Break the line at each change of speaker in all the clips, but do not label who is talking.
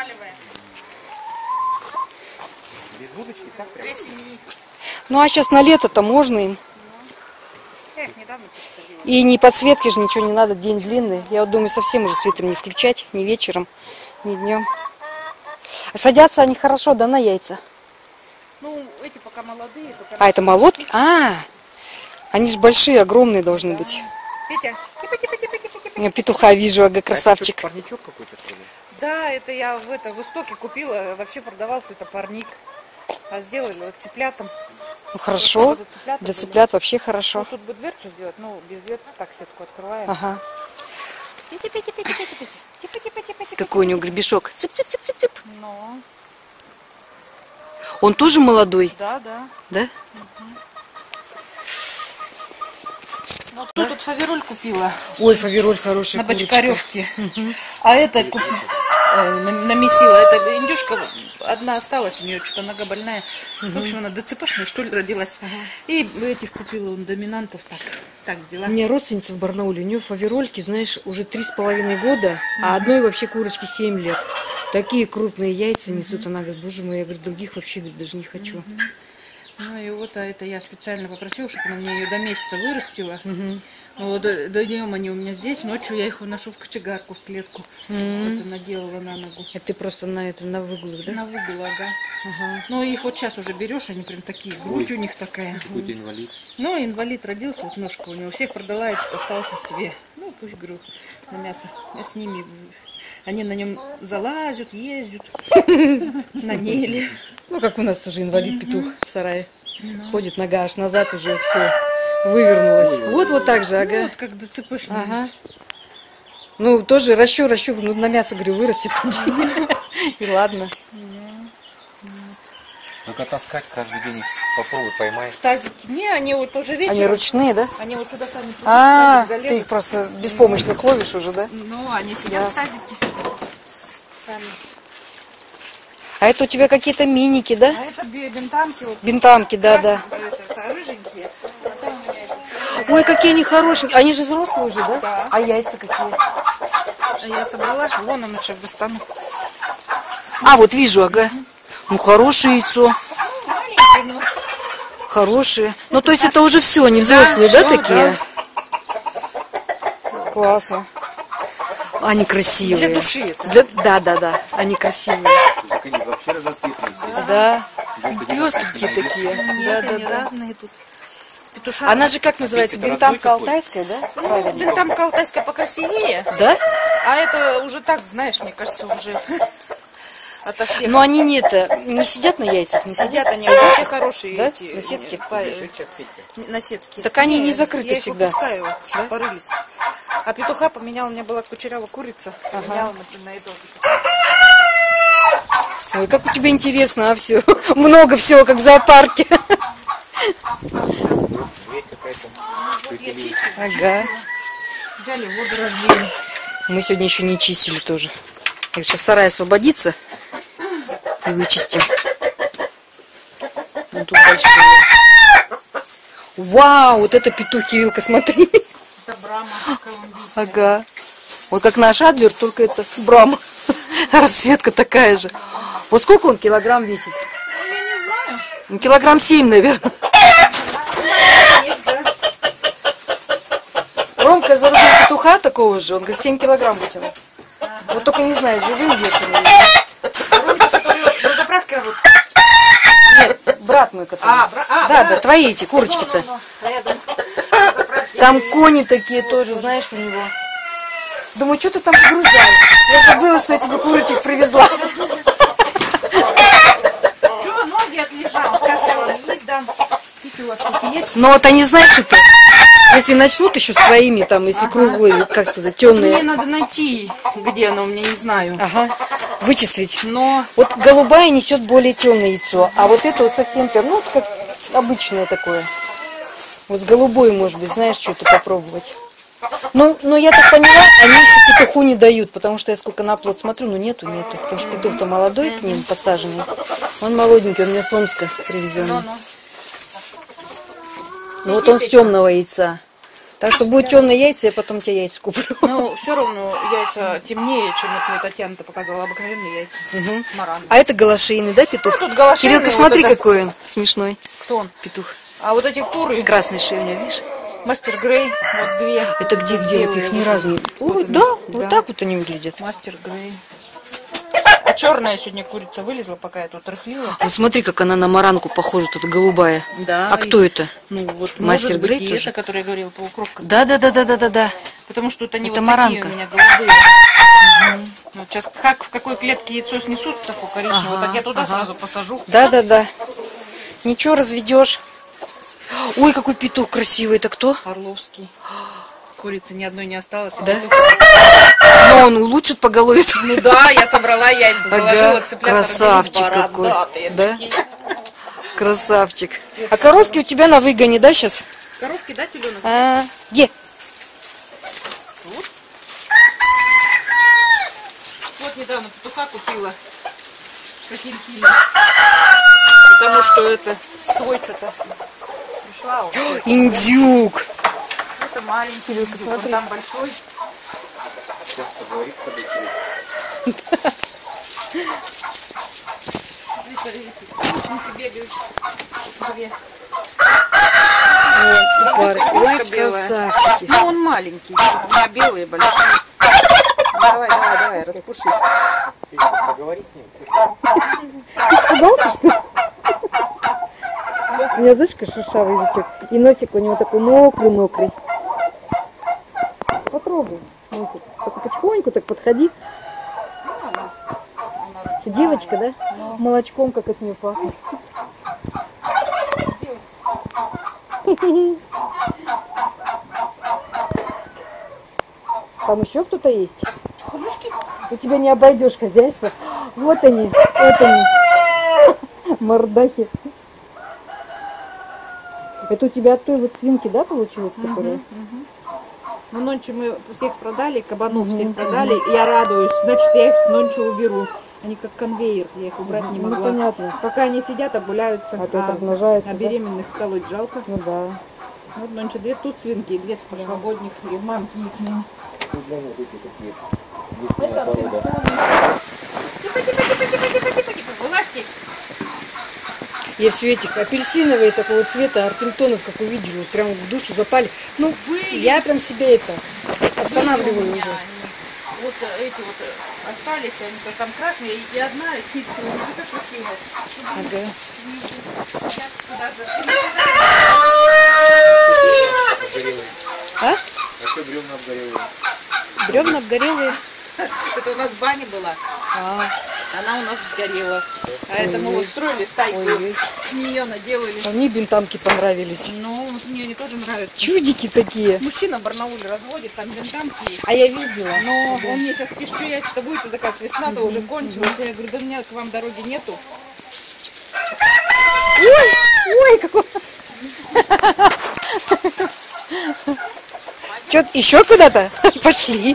Без будочки, так прям?
Ну а сейчас на лето-то можно им. И ни подсветки же ничего не надо, день длинный. Я вот думаю, совсем уже свет им не включать, ни вечером, ни днем. А садятся они хорошо, да, на яйца?
Ну, эти пока молодые.
А, это молотки? А, они же большие, огромные должны быть.
Петя,
Я петуха вижу, ага, красавчик.
А это парничок какой-то, что ли?
да, это я в Истоке купила, вообще продавался это парник. А сделали вот цыплятам.
Ну хорошо, для цыплят вообще хорошо.
Ну, тут бы дверцу сделать, ну без дверцы так сетку открываем.
Ага.
Петя.
Какой у него гребешок. Цып-цып-цып-цып-цып.
Ну,
Он тоже молодой,
да, да.
да?
Ну, тут фавероль купила.
Ой, фавероль хороший.
На Бочкаревке. А это намесила. Это индюшка одна осталась, у нее что-то нога больная. В общем, она ДЦПшная, что ли, родилась. И этих купила, он доминантов так взяла.
У меня родственница в Барнауле, у нее фаверольки, знаешь, уже 3,5 года, а одной вообще курочке 7 лет. Такие крупные яйца несут. Она говорит, боже мой, я говорю, других вообще говорит, даже не хочу.
Ну и вот это я специально попросила, чтобы она мне ее до месяца вырастила. Ну, днем они у меня здесь, ночью я их уношу в кочегарку, в клетку. Это наделала на ногу.
А ты просто на выгулах, да?
На выгул, ага. Ну, их вот сейчас уже берешь, они прям такие, грудь у них такая.
Какой-то инвалид.
Ну, инвалид родился, вот ножка у него. Всех продала, этот остался себе. Ну, пусть, говорю, на мясо. Я с ними, они на нем залазят, ездят, на неле.
Ну, как у нас тоже инвалид-петух в сарае. Ходит, нога аж назад уже все вывернулась. Вот так же, ага.
Ну, вот как ДЦПшный.
Ага. Ну, тоже ращу, ну, на мясо, говорю, вырастет. И ладно.
Только таскать каждый день, попробуй, поймай.
Тазики. Не, они вот уже вечером.
Они ручные, да?
Они вот туда сами
А,
залезут.
ты их просто беспомощных ловишь уже, да?
Ну, они сидят в тазике. Сами.
А это у тебя какие-то миники, да?
А это бентамки. Вот,
Бентамки, да.
это рыженькие. А там у меня
Ой, какие они хорошие. Они же взрослые уже, да?
Да.
А яйца какие?
яйца брала. Вон он сейчас достану.
А, вот вижу, ага. Ну, хорошее яйцо.
Ну,
Хорошие. Ну, то есть это уже все, они взрослые, да,
всё,
такие? Классно. Они красивые.
Для души это.
Да. Они красивые.
Так они вообще разноцветные.
Да. Пестренькие такие.
Нет, они
Да.
разные тут. Петушата.
Она же как называется? Бентамка алтайская, да?
Ну,
Правильно.
бентамка алтайская покрасивее.
Да?
А это уже так, знаешь, мне кажется, уже ото всех.
Но они не сидят на яйцах, не
Сидят
сидят.
они уже все хорошие.
Да?
Эти,
На сетке?
На сетке.
Так они не закрыты
я их
всегда.
выпускаю, чтобы порылись. А петуха поменяла, у меня была кучерявая курица. Поменяла на этого петуха.
Ой, как у тебя интересно, а все. Много всего, как в зоопарке. Ага.
Взяли воду, разбили.
Мы сегодня еще не чистили тоже. Так, сейчас сарай освободится и вычистим. Вон тут большие. Вау, вот это петух, Кириллка, смотри.
Это брама колумбийская.
Ага. Вот как наш Адлер, только это Брама. Расцветка такая же. Вот сколько он килограмм весит?
Я не знаю.
Ну, килограмм 7, наверное. Ромка зарубил петуха такого же, он говорит, 7 килограмм вытянул. Вот только не знаю, живые весом.
На заправке работает.
Нет, брат мой, который. Да, твои эти курочки-то.
Рядом.
Там кони такие тоже, знаешь, у него. Думаю, что ты там сгружаешь? Я забыла, что я тебе курочек привезла.
Чего, ноги отлежал? Сейчас я вам есть дам. Какие у вас тут есть?
Но вот они, знаешь, это, если начнут еще с твоими, там, если круглые, как сказать, темные.
Мне надо найти, где оно у меня, не знаю.
Ага, вычислить.
Но
Вот голубая несет более темное яйцо, а вот это вот совсем, ну, как обычное такое. Вот с голубой, может быть, знаешь, что-то попробовать. Ну, я так поняла, они еще петуху не дают, потому что я сколько на плод смотрю, нету. Потому что петух-то молодой к ним подсаженный. Он молоденький, он у меня с Омска привезенный. Ну вот он с темного яйца. Так что будут темные яйца, я потом тебе яйца куплю.
Ну, все равно яйца темнее, чем вот мне Татьяна-то показала, обыкновенные яйца. С мараном.
А это галашейный, да, петух?
Тут галашейный,
Кириллка,
вот
смотри,
это-
какой он смешной
Кто он?
петух.
А вот эти куры,
Красный шея у него, видишь?
Мастер Грей, вот две.
Это где вот
Белые
их ни
вот
разу не...
эти.
Ой,
Вот
да,
они,
вот
да.
так вот они выглядят.
Мастер Грей. А черная сегодня курица вылезла, пока я тут рыхлила.
Вот смотри, как она на маранку похожа, тут голубая.
Да.
А кто это?
Ну вот
Мастер
может быть
Грей
и
тоже?
это, которая говорила, полукровка.
Да.
Потому что это не
Это
вот
маранка.
такие у меня голубые. Вот сейчас как в какой клетке яйцо снесут, такое коричневое,
Ага,
так я туда
ага.
сразу посажу.
Да. Ничего, разведешь. Ой, какой петух красивый. Это кто?
Орловский. Курицы ни одной не осталось.
Да? Но он улучшит поголовье.
Ну да, я собрала яйца, заложила
Ага,
цыплят.
красавчик какой.
Бородатые
Да?
такие.
Красавчик. А коровки у тебя на выгоне, да, сейчас?
Коровки, да, теленок?
Где?
Вот недавно петуха купила. Каким-то. Потому что это свой-то пришла. Вот это.
Индюк.
Это маленький, вот там большой.
Сейчас поговорит с тобой, Кирилл.
Смотрите, кученьки бегают. Две.
Ой,
белая.
красавчики.
Ну, он маленький. У меня белые большие. Давай, распушись.
Поговори с ним.
Испугался, что ли? У него, знаешь, как шершавый язычок. И носик у него такой мокрый. Попробуй носик. Только потихоньку так подходи. Девочка, да? Молочком, как от нее пахнет. Там еще кто-то есть? У тебя не обойдешь хозяйство. Вот они. Мордахи. Это у тебя от той вот свинки, да, получилось, которая?
Ну, ночью мы всех продали, кабанов всех продали. Я радуюсь, значит, я их ночью уберу. Они как конвейер, я их убрать не
Ну,
могла.
понятно.
Пока они сидят, обгуляются.
А то это размножается,
А
да?
беременных колоть жалко.
Ну да.
Вот ночью две тут свинки, и две свободных, и мамки их.
Ну, для них эти такие лесная порода.
Тихо, вылазьте.
Я все этих апельсиновые такого цвета арпентонов, как увидела, прям в душу запали. Ну, я прям себе это останавливаю
У меня
уже.
они, вот эти вот остались, они там красные, и одна ситцевая, ну это красиво.
Ага.
Я туда
Обгорелые.
А?
А что бревна обгорелые?
Бревна обгорелые.
Это у нас баня была,
А,
она у нас сгорела. А это мы устроили стайку,
ой.
с нее наделали.
А мне бентамки понравились.
Ну, вот мне они тоже нравятся.
Чудики такие.
Мужчина в Барнауле разводит, там винтамки есть.
А я видела.
Но он мне сейчас пишет, что я что будет заказ, весна-то уже кончилась. Я говорю, да у меня к вам дороги нету.
Ой, какой. Чё, еще куда-то? Пошли.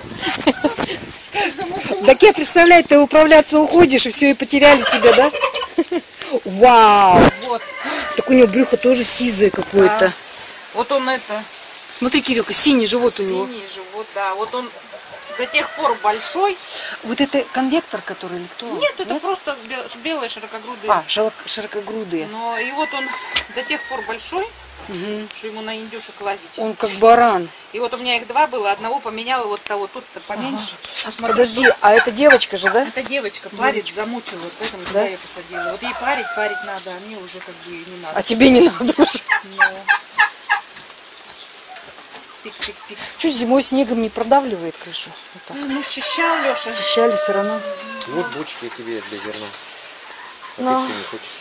Так я представляю, ты управляться уходишь, и все, и потеряли тебя, да? Вау!
Вот.
Так у него брюхо тоже сизое какое-то.
Вот он это,
Смотри, Кириллка, синий живот у него.
синий живот, да. Вот он до тех пор большой.
Вот это конвектор, который или кто?
Нет, это просто белые широкогрудые.
А, широкогрудые.
Но и вот он до тех пор большой, что ему на индюшек лазить.
Он как баран.
И вот у меня их два было, одного поменяла, вот того тут-то поменьше. Посмотри.
Подожди, а это девочка же, да?
Это девочка парит, замучила, вот поэтому туда я посадила. Вот ей парить надо, а мне уже как бы не надо.
А тебе не надо уже.
Но... Пик-пик-пик.
Что, зимой снегом не продавливает крышу? Вот так.
Ну, щищал, Леша.
Защищали все равно.
Вот бочки тебе для зерна. А
Ну.
ты все не хочешь.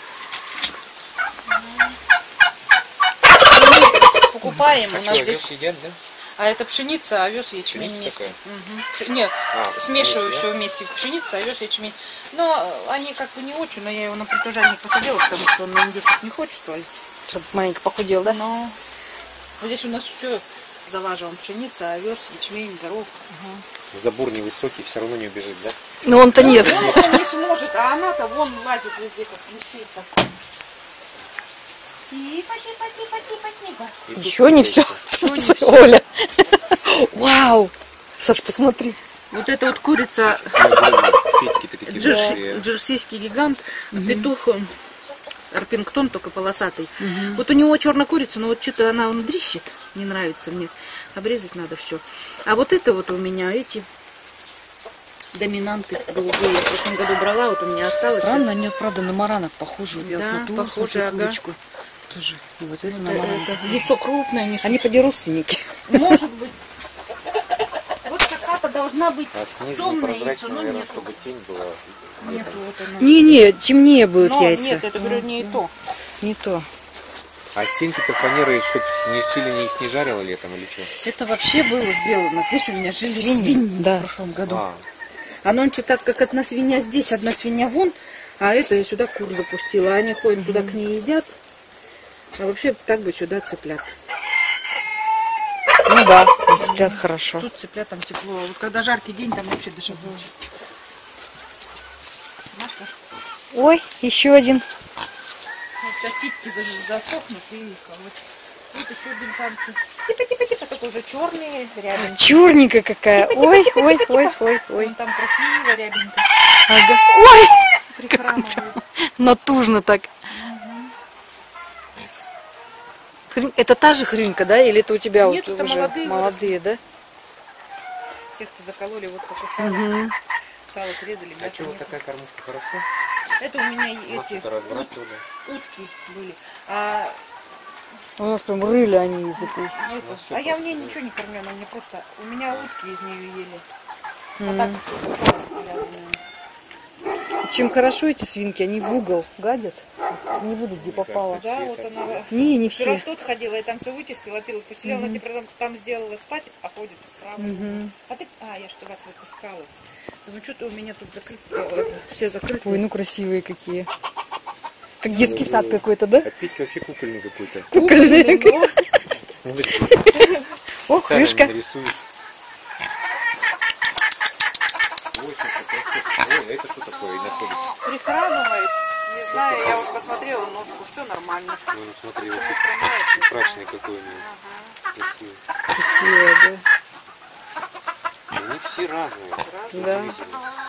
Покупаем, у нас
Что,
здесь...
овес едят, да?
А это пшеница, овес, ячмень
Пшеница
вместе.
такая?
Нет, смешиваю
овес,
все вместе. Пшеница, овес, ячмень. Но они как бы не очень, но я его на притяжальник посадила, потому что он на индюшек не хочет лазить.
Чтобы маленько похудел, да?
Но вот здесь у нас все залаживаем. Пшеница, овес, ячмень, горох.
Забор невысокий, все равно не убежит, да?
Но он-то нет.
Он не сможет, а она-то вон лазит везде, как лисица. Типа, типа, типа, типа, типа.
И тут
Еще не все. Оля. Вау. Саш, посмотри.
Вот это вот курица,
Петьки-то какие большие.
джерсийский гигант, петух, Арпингтон, только полосатый. Вот у него черная курица, но вот что-то она он дрищет, не нравится мне. Обрезать надо все. А вот это вот у меня эти доминанты голубые. Я в прошлом году брала, вот у меня осталось.
Странно, они, правда, на маранок похожи. Я
Да,
вот на ту
похожи,
смотрю
ага.
курочку. Тоже. И вот это на маранок.
Это яйцо крупное, не
Они поди родственники.
может быть. Вот какая-то должна быть
А снизу
темное яйцо,
прозрачно,
но
наверное,
нет.
чтобы тень была.
Нету вот оно.
Не-не, темнее будут
Но
яйца.
нет, это говорю не то.
Не то.
А стенки-то фанеры, чтоб не сильно их не жарило летом или что?
Это вообще было сделано. Здесь у меня жили
Свиньи,
свиньи
да.
в прошлом году.
А,
А нонче так, как одна свинья здесь, одна свинья вон, а это я сюда кур запустила. Они ходят туда, к ней едят, а вообще так бы сюда цыплят.
Ну да, цыплят хорошо.
Тут цыплятам тепло. А вот когда жаркий день, там вообще дышать лучше.
Ой, еще один.
Сейчас титьки засохнут и вот еще один там. Типа, только уже черные, рябенькие.
Черненькая какая. Ой, ой, ой, ой, ой.
Вон там красивая рябенькая.
Ага. Ой,
Прихрамывает.
натужно так. Это та же хрюнька, да? Или это у тебя
Нет,
вот
это
уже
молодые
да?
Тех-то закололи, вот покусали.
Угу.
Сало срезали,
а
мяса
что, вот
нету.
такая кормушка хорошо?
Это у меня эти
Масло-то разбрасывали.
утки были. А,
У нас прям рыли они из этой.
а я в ней ничего не кормлю, она мне просто... У меня утки из нее ели. А так что
Чем хорошо эти свинки, они в угол гадят. Не будут где попало.
да, вот она...
Не
Вчера
все.
тут ходила, я там все вычистила, пила, постелила, она теперь там сделала спать, а ходит вправо. А ты... А, я что вас выпускала. Ну что-то у меня тут закрыто, все закрыты.
Ой, ну красивые какие. Как детский сад какой-то, да?
А Петька вообще кукольный какой-то.
Кукольные. О,
Специально
крышка.
нарисуешь. Ой, слушай, ой, это что такое находится?
Прихрамывает. Не знаю, я уж посмотрела ножку, все нормально.
Ну, смотри, вот мрачный какой у него. Красивый.
Красивые, да.
Они все разные.
Да.
Удивительно.